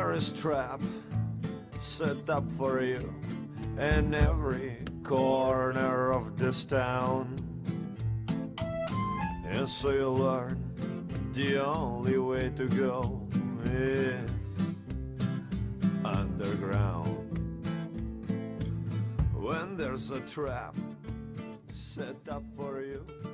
there is trap set up for you in every corner of this town. And so you learn the only way to go is underground. When there's a trap set up for you